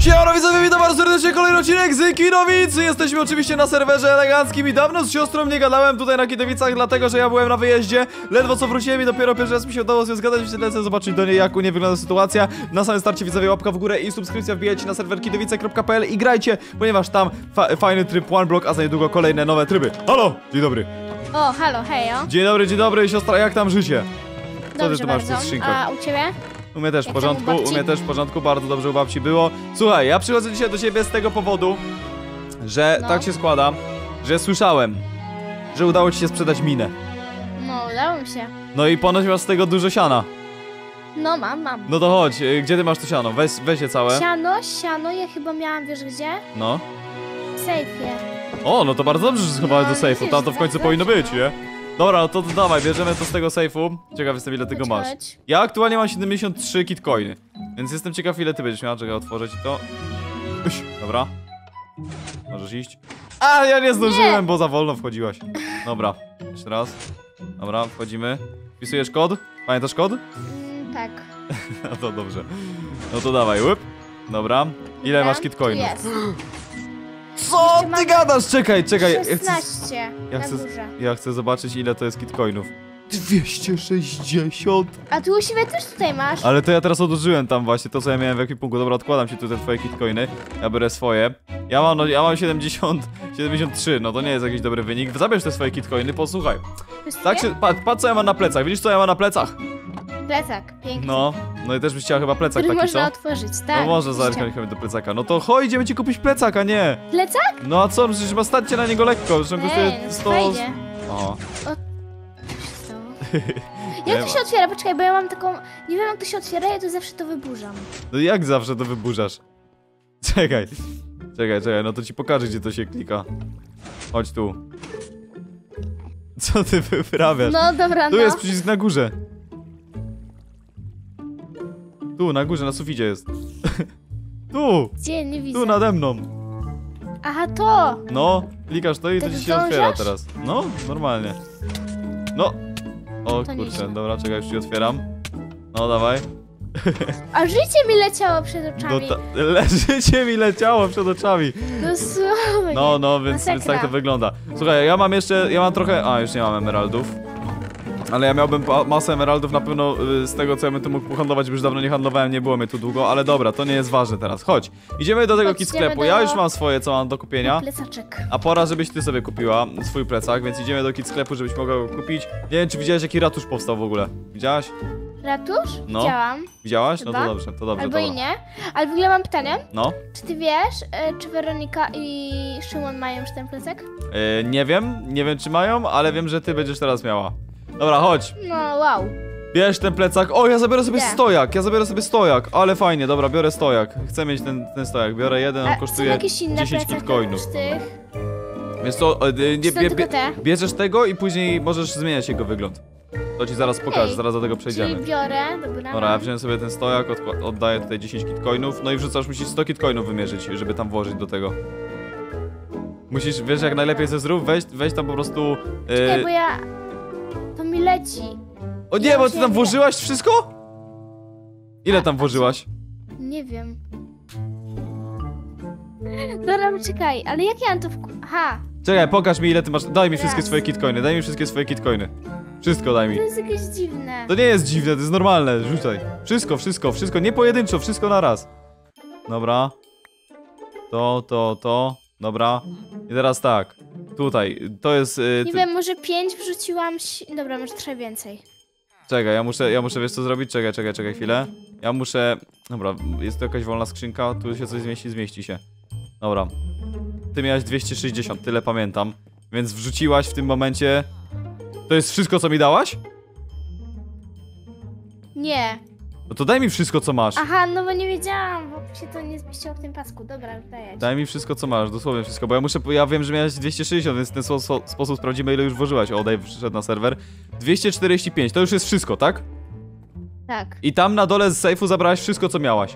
Siema widzowie, witam bardzo serdecznie, kolejny odcinek z Kidowicz. Jesteśmy oczywiście na serwerze eleganckim i dawno z siostrą nie gadałem tutaj na Kidowicach, dlatego że ja byłem na wyjeździe. Ledwo co wróciłem i dopiero pierwszy raz mi się udało z nią zgadać, więc lecę zobaczyć do niej, jak u niej wygląda sytuacja. Na samym starcie widzowie łapka w górę i subskrypcja, wbijajcie na serwer kidowice.pl i grajcie, ponieważ tam fajny tryb One Block, a za niedługo kolejne nowe tryby. Halo, dzień dobry. O, halo, hejo. Dzień dobry, siostra, jak tam życie? Co Dobrze ty tu masz w tych bardzo. skrzynkach? A u ciebie? U mnie też w Jak porządku, tam u babci? u mnie też w porządku, bardzo dobrze u babci było. Słuchaj, ja przychodzę dzisiaj do ciebie z tego powodu, że No. tak się składa, że słyszałem, że udało ci się sprzedać minę. No, udało mi się. No i ponoć masz z tego dużo siana. No, mam. No to chodź, gdzie ty masz to siano? Weź je całe. Siano, ja chyba miałam, wiesz gdzie? No. W sejfie. O, no to bardzo dobrze, że schowałeś No, do sejfu, widzisz, tam to w końcu tak powinno dobrze, być, nie? Dobra, no to dawaj, bierzemy to z tego sejfu. Ciekaw jestem, ile tego masz. Chodź. Ja aktualnie mam 73 kitcoiny, więc jestem ciekaw, ile ty będziesz miała. Czekaj, otworzę ci to. Uś, dobra. Możesz iść. A, ja nie zdążyłem, bo za wolno wchodziłaś. Dobra, jeszcze raz. Dobra, wchodzimy. Wpisujesz kod? Pamiętasz kod? Tak. No to dobrze. No to dawaj, łyp. Dobra. Ile Dobra, masz kitcoinów? tu jest. Co Jeszcze ty mam gadasz? Czekaj. Ja chcę, 16 ja na chcę, górze. ja chcę zobaczyć, ile to jest kitcoinów. 260. A tu u siebie też tutaj masz. Ale to ja teraz odłożyłem tam właśnie to, co ja miałem w ekwipunku. Dobra, odkładam ci tutaj twoje kitcoiny. Ja biorę swoje. Ja mam 73, no to nie jest jakiś dobry wynik. Zabierz te swoje kitcoiny, posłuchaj. Wszystkie? Tak się, patrz co ja mam na plecach. Widzisz co ja mam na plecach? Plecak, piękny. No i też byś chciała chyba plecak Który taki, można co? otworzyć, tak. No może oczywiście. zerknąć do plecaka. No to chodź, idziemy ci kupić plecak, a nie. Plecak? No a co, przecież chyba stać na niego lekko. Zresztą kosztuje No 100... fajnie. O. Co się stało? Jak to się otwiera? Poczekaj, bo ja mam taką... Nie wiem jak to się otwiera, ja to zawsze to wyburzam. No jak zawsze to wyburzasz? Czekaj, no to ci pokażę, gdzie to się klika. Chodź tu. Co ty wyprawiasz? No dobra, Tu no. jest przycisk na górze. Tu, na górze, na suficie jest. Tu, Gdzie? Nie widzę. tu nade mną. Aha, to! No, klikasz to i to Tak ci się otwiera zdążasz? teraz. No, normalnie. No. O To kurczę, nieźle. dobra, czekaj, już ci otwieram. No, dawaj. A życie mi leciało przed oczami. Życie mi leciało przed oczami. Dosłownie. No, więc Masakra. tak to wygląda. Słuchaj, ja mam trochę... A, już nie mam emeraldów. Ale ja miałbym masę emeraldów na pewno z tego, co ja bym tu mógł pohandlować, bo już dawno nie handlowałem, nie było mnie tu długo, ale dobra, to nie jest ważne teraz. Chodź, idziemy do tego Chodź, kit sklepu. idziemy Ja do- już mam swoje, co mam do kupienia. Plecaczek. A pora, żebyś ty sobie kupiła swój plecak, więc idziemy do kit sklepu, żebyś mogła go kupić. Nie wiem, czy widziałeś, jaki ratusz powstał w ogóle. Widziałaś? Ratusz? No. Widziałam. Widziałaś? No to Chyba. dobrze, to dobrze. Albo dobra. i nie. Ale w ogóle mam pytanie. No. Czy ty wiesz, czy Weronika i Szymon mają już ten plecak? Nie wiem czy mają, ale wiem, że ty będziesz teraz miała. Dobra, chodź. No, wow. Bierz ten plecak. O, ja zabiorę sobie Gdzie? stojak, ale fajnie, dobra, biorę stojak. Chcę mieć ten stojak, biorę jeden, on A są kosztuje jakieś inne 10 plecaki kitcoinów. z tych? Więc to, Czy to tylko te? bierzesz tego i później możesz zmieniać jego wygląd. To ci zaraz pokażę, Okej. zaraz do tego Czyli przejdziemy. biorę, dobra. Dobra, ja wziąłem sobie ten stojak, oddaję tutaj 10 kitcoinów, no i wrzucasz, musisz 100 kitcoinów wymierzyć, żeby tam włożyć do tego. Musisz, wiesz jak najlepiej ze zrób, weź tam po prostu... Czekaj, bo ja... To mi leci. O nie, bo ty tam włożyłaś wszystko? Ile tam włożyłaś? Nie wiem. Dobra, czekaj, ale jak ja mam to Aha, Czekaj, pokaż mi ile ty masz, daj mi wszystkie Raz. swoje kitcoiny, daj mi wszystkie swoje kitcoiny. Wszystko daj mi. to jest jakieś dziwne. To nie jest dziwne, to jest normalne, rzucaj. Wszystko, nie pojedynczo, wszystko na raz. Dobra. To. Dobra. I teraz tak. Tutaj, to jest... Nie wiem, może 5 wrzuciłam... Dobra, może trochę więcej. Czekaj, ja muszę, wiesz co zrobić? Czekaj chwilę. Ja muszę... Dobra, jest tu jakaś wolna skrzynka, tu się coś zmieści się. Dobra. Ty miałeś 260, tyle pamiętam. Więc wrzuciłaś w tym momencie... To jest wszystko, co mi dałaś? Nie. No to daj mi wszystko, co masz. Aha, no bo nie wiedziałam, bo się to nie zmieściło w tym pasku. Dobra, już daję ci. Daj mi wszystko, co masz, dosłownie wszystko, bo ja wiem, że miałeś 260, więc w ten sposób sprawdzimy, ile już włożyłaś. O, daj, wszedł na serwer. 245, to już jest wszystko, tak? Tak, I tam na dole z sejfu zabrałaś wszystko, co miałaś.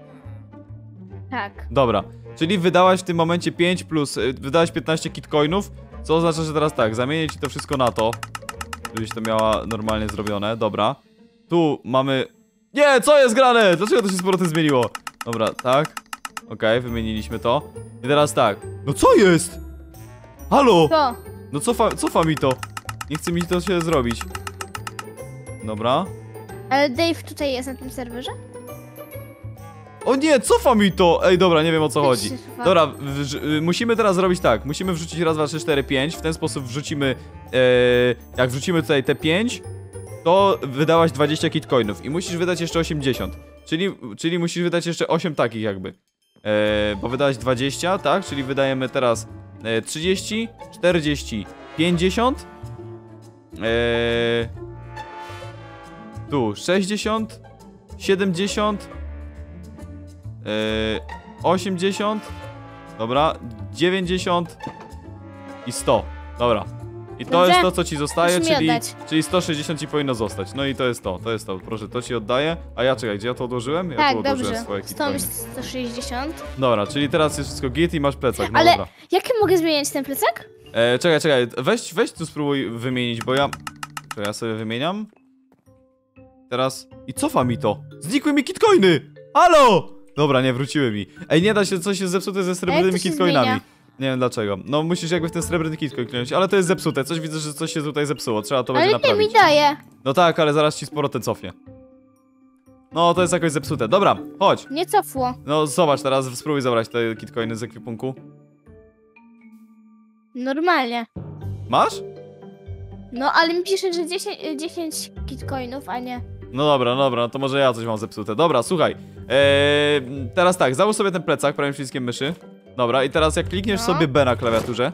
tak. Dobra, czyli wydałaś w tym momencie 5 plus, wydałaś 15 kitcoinów, co oznacza, że teraz tak, zamienię ci to wszystko na to, żebyś to miała normalnie zrobione, dobra. Tu mamy... Nie, co jest grane? Dlaczego to się z powrotem zmieniło? Dobra, tak. Okej, wymieniliśmy to. I teraz tak. No co jest? Halo! To. No cofa mi to. Nie chce mi to się zrobić. Dobra. Ale Dave tutaj jest na tym serwerze? O nie, cofa mi to! Ej, dobra, nie wiem o co Jak chodzi. się cofa? Dobra, musimy teraz zrobić tak. Musimy wrzucić raz, dwa, trzy, cztery, pięć. W ten sposób wrzucimy. Jak wrzucimy tutaj te 5, to wydałaś 20 kitcoinów. I musisz wydać jeszcze 80. Czyli musisz wydać jeszcze 8 takich jakby. Bo wydałaś 20, tak? Czyli wydajemy teraz 30, 40, 50. Tu 60, 70, 80, dobra, 90 i 100. Dobra. I to Dobrze. jest to, co ci zostaje, Musisz mi czyli, oddać. czyli 160 ci powinno zostać. No i to jest to. Proszę, to ci oddaję. A ja czekaj, gdzie ja to odłożyłem? Ja tu Tak, odłożyłem dobrze. swoje Stąd kitcoiny. 160. Dobra, czyli teraz jest wszystko git i masz plecak, no Ale dobra. jaki mogę zmieniać ten plecak? Czekaj, weź tu spróbuj wymienić, bo ja... To ja sobie wymieniam. Teraz... I cofa mi to! Znikły mi kitcoiny! Halo! Dobra, nie wróciły mi. Ej, nie da się, coś jest zepsute ze srebrnymi to się kitcoinami. zmienia? Nie wiem dlaczego. No musisz jakby w ten srebrny kitcoin kliknąć, ale to jest zepsute. Coś widzę, że coś się tutaj zepsuło. Trzeba to będzie Ale nie naprawić. mi daje. No tak, ale zaraz ci sporo ten cofnie. No, to jest jakoś zepsute. Dobra, chodź. Nie cofło. No zobacz teraz, spróbuj zabrać te kitcoiny z ekwipunku. Normalnie. Masz? No ale mi pisze, że 10 kitcoinów, a nie. No dobra, no to może ja coś mam zepsute. Dobra, słuchaj. Teraz tak, załóż sobie ten plecak prawym przyciskiem myszy. Dobra, i teraz jak klikniesz No. sobie B na klawiaturze.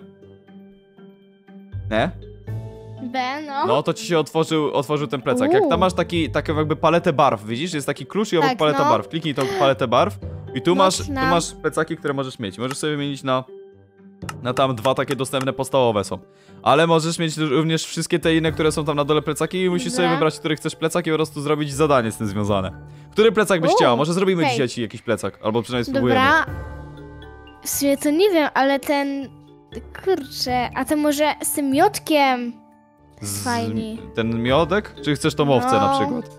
Nie? B, no. No, to ci się otworzył ten plecak. Jak tam masz taką jakby paletę barw, widzisz? Jest taki klucz i obok Tak, paleta no. barw. Kliknij tą paletę barw i tu No, masz znam. plecaki, które możesz mieć. Możesz sobie wymienić na tam 2 takie dostępne podstawowe są. Ale możesz mieć również wszystkie te inne, które są tam na dole plecaki i musisz sobie Dobra. wybrać, który chcesz plecak i po prostu zrobić zadanie z tym związane. Który plecak byś chciała? Może zrobimy okej. dzisiaj ci jakiś plecak, albo przynajmniej spróbujemy. Dobra. W sumie to nie wiem, ale ten... Kurczę, a to może z tym miotkiem? Fajnie. Ten miodek? Czy chcesz tą owcę na No. przykład?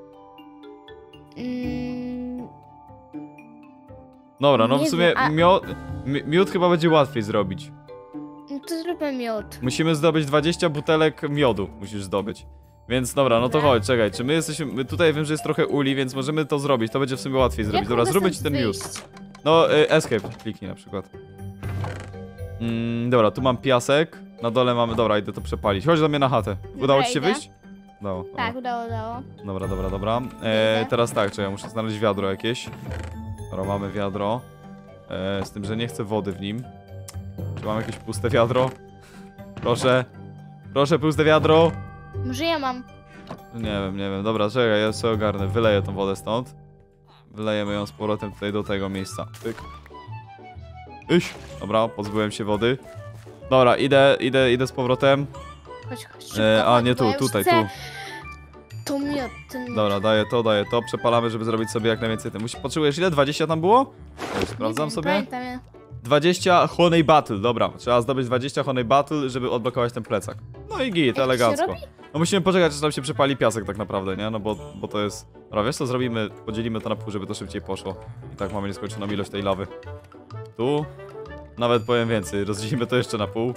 Mm, Dobra, no w Nie sumie wiem, a- miód chyba będzie łatwiej zrobić. no to zróbmy miód. Musimy zdobyć 20 butelek miodu, musisz zdobyć. Więc dobra, no to Dobra. chodź, czekaj, czy my jesteśmy... Tutaj wiem, że jest trochę uli, więc możemy to zrobić, to będzie w sumie łatwiej zrobić. Jak Dobra, mogę zróbmy ci stąd ten miód. wyjść? No, escape kliknij na przykład. Dobra, tu mam piasek, na dole mamy... Dobra, idę to przepalić. Chodź do mnie na chatę. Udało ci się idę. wyjść? Udało. Tak, udało. Dobra. Idę. Teraz tak, czekaj, muszę znaleźć wiadro jakieś. Dobra, mamy wiadro. Z tym, że nie chcę wody w nim. Czy mam jakieś puste wiadro? Proszę, puste wiadro. Może ja mam. Nie wiem. Dobra, czekaj, ja sobie ogarnę. Wyleję tą wodę stąd. Wylejemy ją z powrotem tutaj do tego miejsca. Pyk. Iś. Dobra, pozbyłem się wody. Dobra, idę z powrotem. Chodź. A nie bo ja tu, już tutaj, chcę tu. To miód, ten miód. Dobra, daję to. Przepalamy, żeby zrobić sobie jak najwięcej tym. Potrzebujesz ile? 20 tam było? Sprawdzam Nie wiem, sobie. Pamiętam, ja. 20 Honey Battle, dobra. Trzeba zdobyć 20 Honey Battle, żeby odblokować ten plecak. No i git, Jak to się elegancko. robi? No musimy poczekać, aż nam się przepali piasek tak naprawdę, nie? No bo to jest... Dobra, wiesz co zrobimy? Podzielimy to na pół, żeby to szybciej poszło. I tak mamy nieskończoną ilość tej lawy. Tu. Nawet powiem więcej, rozdzielimy to jeszcze na pół.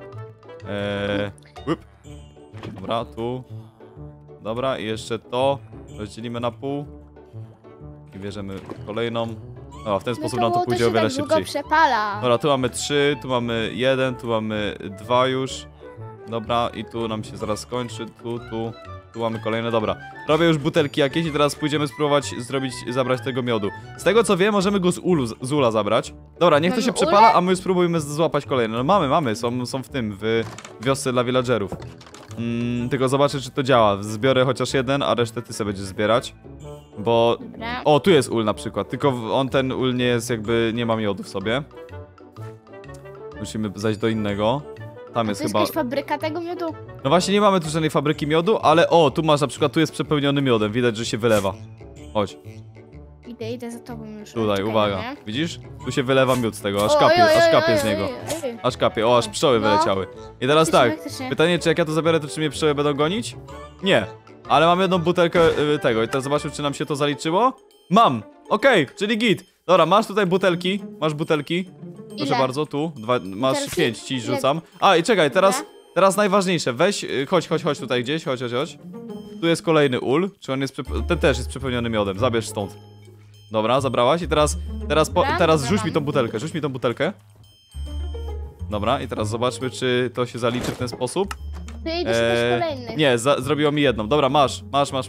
Łyp. Dobra, tu. Dobra, i jeszcze to rozdzielimy na pół. I bierzemy kolejną. No, w ten sposób nam to pójdzie o wiele się tak długo szybciej. przepala. Dobra, tu mamy 3, tu mamy 1, tu mamy 2 już. Dobra, i tu nam się zaraz skończy, tu mamy kolejne, dobra. Robię już butelki jakieś i teraz pójdziemy spróbować zabrać tego miodu. Z tego co wiem, możemy go z ula zabrać. Dobra, niech to Mamy się przepala, a my spróbujemy złapać kolejne. No mamy, są w tym, w wiosce dla villagerów. Tylko zobaczę, czy to działa. Zbiorę chociaż jeden, a resztę ty sobie będziesz zbierać. Bo... Dobra. O, tu jest ul na przykład, tylko ten ul nie jest jakby, nie ma miodu w sobie. Musimy zajść do innego. Tam jest To jest chyba... jakaś fabryka tego miodu? No właśnie nie mamy tu żadnej fabryki miodu, ale o, tu masz na przykład, tu jest przepełniony miodem, widać, że się wylewa. Chodź, Idę za tobą już. tutaj, Czekaj, uwaga. nie? Widzisz? Tu się wylewa miód z tego, aż Oj, kapie, oj, aż oj, kapie oj, z niego. oj, oj. Aż kapie, o, aż pszczoły No. wyleciały. I teraz tak, Faktycznie. pytanie, czy jak ja to zabiorę, to czy mnie pszczoły będą gonić? Nie. Ale mam jedną butelkę tego i teraz zobaczmy, czy nam się to zaliczyło. Mam! Okej, czyli git. Dobra, masz tutaj butelki. Masz butelki. Proszę Ile? bardzo, tu. Masz Butelki? 5, ci Ile? rzucam. A, i czekaj, Dobra. teraz najważniejsze. Weź, chodź tutaj gdzieś, chodź. Tu jest kolejny ul. Czy on jest, ten też jest przepełniony miodem. Zabierz stąd. Dobra, zabrałaś i teraz Dobra, rzuć mi mam. tą butelkę, rzuć mi tą butelkę. Dobra, i teraz zobaczmy, czy to się zaliczy w ten sposób. Ty idę szukać kolejnych. Nie, zrobiło mi jedną. Dobra, masz.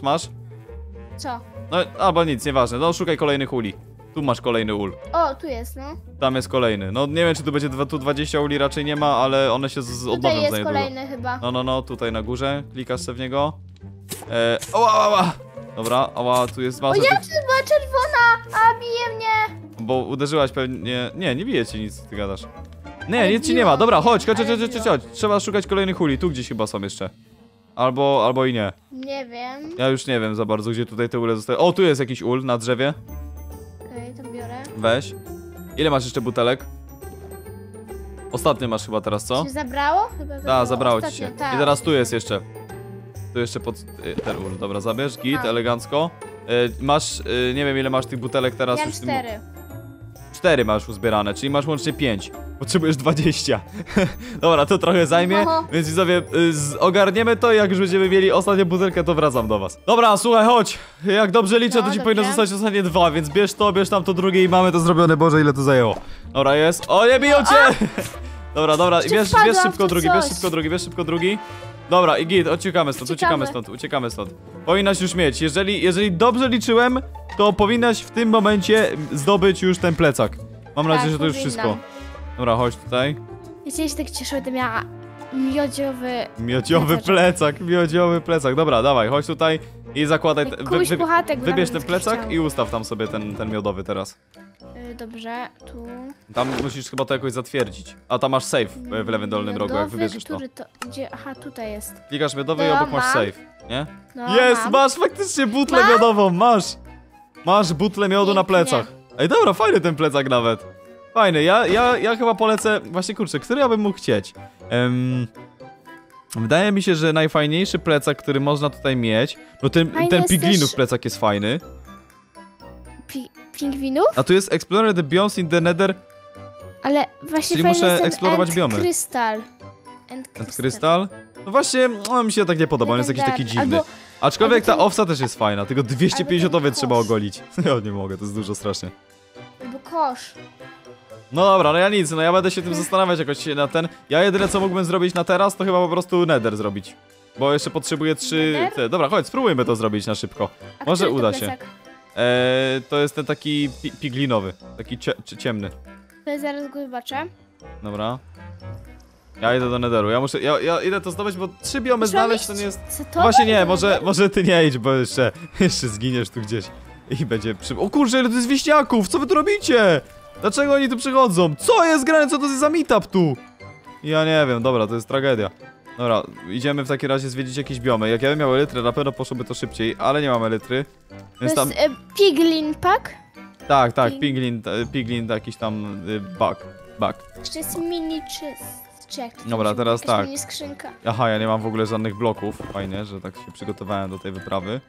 Co? No, albo nic, nieważne. No, szukaj kolejnych uli. Tu masz kolejny ul. O, tu jest, no. Tam jest kolejny. No, nie wiem, czy tu będzie tu 20 uli, raczej nie ma, ale one się odnowią Tutaj za jest niedługo. kolejny chyba. No, tutaj na górze. Klikasz sobie w niego. Ała. Dobra, tu jest O, masa ja tych... była czerwona, a bije mnie. Bo uderzyłaś pewnie... Nie bije ci nic, ty gadasz. Nie, Ale nic ci nie biło ma. Dobra, mnie, chodź. ale biło. Trzeba szukać kolejnych uli. Tu gdzieś chyba są jeszcze. Albo i nie. Nie wiem. Ja już nie wiem za bardzo, gdzie tutaj te ule zostały. O, tu jest jakiś ul na drzewie. Okej, to biorę. Weź. Ile masz jeszcze butelek? Ostatnie masz chyba teraz, co? Się zabrało? Chyba Tak, zabrało ci ostatnio, się. tak. I teraz tu jest jeszcze. Tu jeszcze pod ten ul. Dobra, zabierz, git, A. elegancko. Masz, nie wiem ile masz tych butelek teraz. Ja mam już w tym- 4. 4 masz uzbierane, czyli masz łącznie 5. Potrzebujesz 20. Dobra, to trochę zajmie, No. więc widzowie, ogarniemy to i jak już będziemy mieli ostatnią butelkę, to wracam do was. Dobra, słuchaj, chodź. Jak dobrze liczę, No, to ci dobrze. powinno zostać ostatnie 2, więc bierz tam to drugie i mamy to zrobione. Boże, ile to zajęło. Dobra, jest. O, nie biją cię! Dobra, Jeszcze bierz wpadłam w szybko to drugi, coś. bierz szybko drugi. Dobra, i git, uciekamy stąd. Powinnaś już mieć. Jeżeli dobrze liczyłem, to powinnaś w tym momencie zdobyć już ten plecak. Mam nadzieję, Tak, że to już powinnam. wszystko. Dobra, chodź tutaj. Wiecie, ja się tak cieszę, że miała miodziowy... Miodziowy plecak. Dobra, dawaj, chodź tutaj i zakładaj. Kuś puchatek Wybierz nawet ten plecak chciał. i ustaw tam sobie ten miodowy teraz. Dobrze, tu... Tam musisz chyba to jakoś zatwierdzić. A tam masz safe w lewym dolnym rogu, jak Miodowy, wybierzesz to. który to... Gdzie? Aha, tutaj jest. Klikasz miodowy i No, obok masz mam. safe, nie? No, Jest, mam. masz faktycznie butlę Mam? miodową, masz! Masz butlę miodu na Pięknie. plecach. Ej, dobra, fajny ten plecak nawet. Fajny, ja chyba polecę... Właśnie, kurczę, który ja bym mógł chcieć? Wydaje mi się, że najfajniejszy plecak, który można tutaj mieć... No ten Fajny jest piglinów też- plecak jest fajny. Pingwinów? A tu jest Explore the Biomes in the Nether Ale właśnie Czyli fajny muszę jest ten eksplorować End biomy. Crystal. and Crystal. No właśnie, mi się tak nie podoba, on jest jakiś taki dziwny. Albo- Aczkolwiek albo ta ten- owca też jest fajna, tylko 250 ten trzeba kosz. ogolić. Ja nie mogę, to jest dużo strasznie. Albo kosz. No dobra, no ja nic, no ja będę się tym zastanawiać jakoś na ten. Ja jedyne co mógłbym zrobić na teraz, to chyba po prostu nether zrobić. Bo jeszcze potrzebuję 3... Nether? Dobra, chodź, spróbujmy to zrobić na szybko. A Może który to uda się. plecak? To jest ten taki piglinowy, taki ciemny. To ja zaraz go zobaczę. Dobra. Ja idę do netheru, ja idę to zdobyć, bo 3 biomy Już mam znaleźć to iść? nie jest... Co to? No właśnie nie, będzie? może ty nie idź, bo jeszcze zginiesz tu gdzieś. I będzie O kurczę, ile to jest wieśniaków, co wy tu robicie? Dlaczego oni tu przychodzą? Co jest grane, co to jest za meetup tu? Ja nie wiem, dobra, to jest tragedia. Dobra, idziemy w takim razie zwiedzić jakieś biomy. Jak ja bym miał elytrę, na pewno poszłoby to szybciej, ale nie mam elitry. Więc To tam... jest Piglin Pack. Tak, ping- piglin jakiś tam bug. Jeszcze jest mini check. Dobra, teraz tak. Mini skrzynka. Aha, ja nie mam w ogóle żadnych bloków. Fajnie, że tak się przygotowałem do tej wyprawy.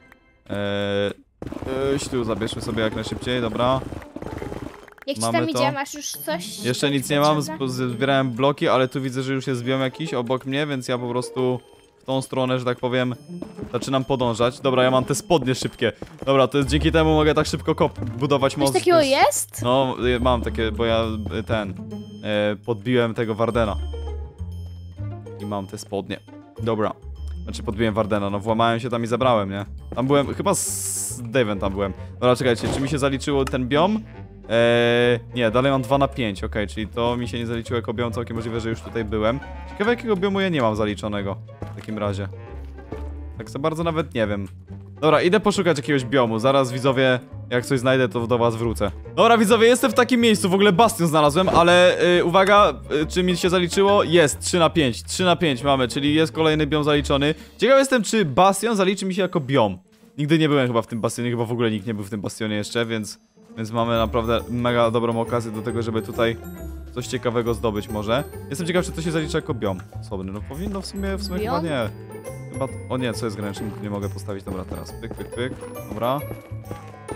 Tu zabierzmy sobie jak najszybciej, dobra. Jak ci Mamy tam to. idzie? Masz już coś? Jeszcze coś nic nie mam, potrzebne? zbierałem bloki, ale tu widzę, że już jest biom jakiś obok mnie, więc ja po prostu w tą stronę, że tak powiem, zaczynam podążać. Dobra, ja mam te spodnie szybkie. Dobra, to jest dzięki temu mogę tak szybko budować Coś most. takiego To jest- jest? No, mam takie, bo ja podbiłem tego Wardena. I mam te spodnie. Dobra. Znaczy podbiłem Wardena, no włamałem się tam i zabrałem, nie? Tam byłem, chyba z Dave'em tam byłem. Dobra, czekajcie, czy mi się zaliczyło ten biom? Nie, dalej mam 2 na 5, okej, czyli to mi się nie zaliczyło jako biom, całkiem możliwe, że już tutaj byłem. Ciekawe jakiego biomu ja nie mam zaliczonego w takim razie. Tak za bardzo nawet nie wiem. Dobra, idę poszukać jakiegoś biomu, zaraz widzowie, jak coś znajdę, to do was wrócę. Dobra widzowie, jestem w takim miejscu, w ogóle bastion znalazłem, ale uwaga, czy mi się zaliczyło? Jest, 3 na 5, 3 na 5 mamy, czyli jest kolejny biom zaliczony. Ciekaw jestem, czy bastion zaliczy mi się jako biom. Nigdy nie byłem chyba w tym bastionie, chyba w ogóle nikt nie był w tym bastionie jeszcze, więc mamy naprawdę mega dobrą okazję do tego, żeby tutaj coś ciekawego zdobyć może. Jestem ciekaw, czy to się zalicza jako biom osobny. No powinno w sumie chyba Biom? nie. Chyba... O nie, co jest granicznym? Nie mogę postawić. Dobra, teraz. Pyk. Dobra.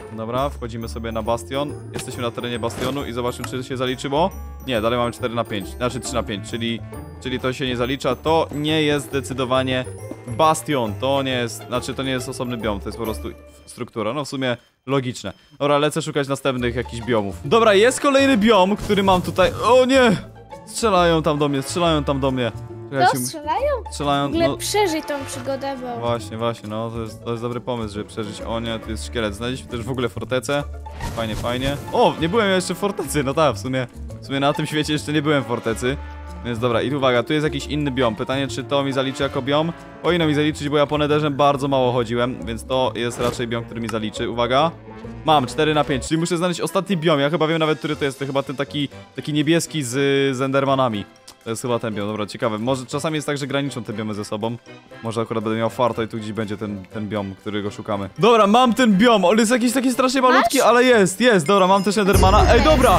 Dobra, wchodzimy sobie na bastion. Jesteśmy na terenie bastionu i zobaczymy, czy się zaliczyło. Nie, dalej mamy 4 na 5, znaczy 3 na 5, czyli to się nie zalicza. To nie jest zdecydowanie bastion, to nie jest, znaczy to nie jest osobny biom, to jest po prostu struktura, no w sumie logiczne. Dobra, lecę szukać następnych jakichś biomów. Dobra, jest kolejny biom, który mam tutaj. O nie! Strzelają tam do mnie, strzelają tam do mnie. To strzelają? Strzelają, W ogóle no. przeżyj tą przygodę, bo... Właśnie, no to jest dobry pomysł, żeby przeżyć. O nie, tu jest szkielet. Znaleźliśmy też w ogóle fortecę. Fajnie. O, nie byłem jeszcze w fortecy, no tak, w sumie na tym świecie jeszcze nie byłem w fortecy. Więc dobra, i uwaga, tu jest jakiś inny biom. Pytanie, czy to mi zaliczy jako biom? Powinno mi zaliczyć, bo ja po Netherze bardzo mało chodziłem, więc to jest raczej biom, który mi zaliczy. Uwaga. Mam 4 na 5, czyli muszę znaleźć ostatni biom. Ja chyba wiem nawet, który to jest. To chyba ten taki niebieski z Endermanami. To jest chyba ten biom, dobra, ciekawe. Może czasami jest tak, że graniczą te biomy ze sobą. Może akurat będę miał farta i tu gdzieś będzie ten biom, którego szukamy. Dobra, mam ten biom. On jest jakiś taki strasznie malutki, ale jest. Dobra, mam też Endermana. Ej, dobra!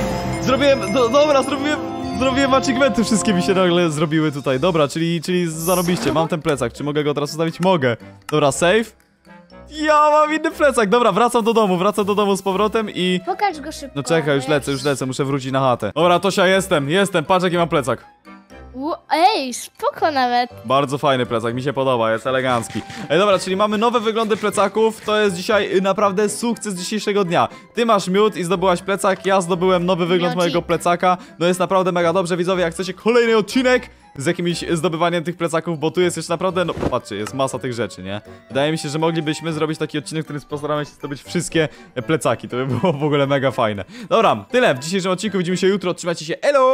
Zrobiłem achievementy, wszystkie mi się nagle zrobiły tutaj. Dobra, czyli zarobiście. Mam ten plecak. Czy mogę go teraz ustawić? Mogę. Dobra, save. Ja mam inny plecak. Dobra, wracam do domu z powrotem i... Pokaż go szybko. No czekaj, już lecę, muszę wrócić na chatę. Dobra, Tosia, jestem, patrz jaki mam plecak. Ej, spoko nawet. Bardzo fajny plecak, mi się podoba, jest elegancki. Ej, dobra, czyli mamy nowe wyglądy plecaków. To jest dzisiaj naprawdę sukces dzisiejszego dnia. Ty masz miód i zdobyłaś plecak, ja zdobyłem nowy wygląd mojego plecaka. No jest naprawdę mega dobrze, widzowie, jak chcecie kolejny odcinek z jakimś zdobywaniem tych plecaków, bo tu jest jeszcze naprawdę, no patrzcie, jest masa tych rzeczy, nie? Wydaje mi się, że moglibyśmy zrobić taki odcinek, w którym postaramy się zdobyć wszystkie plecaki. To by było w ogóle mega fajne. Dobra, tyle w dzisiejszym odcinku, widzimy się jutro, trzymajcie się, elo!